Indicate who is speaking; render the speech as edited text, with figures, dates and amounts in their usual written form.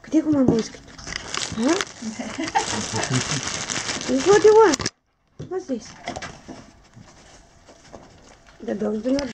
Speaker 1: Где мама искать? А? This what you want? What's this? The dog's doing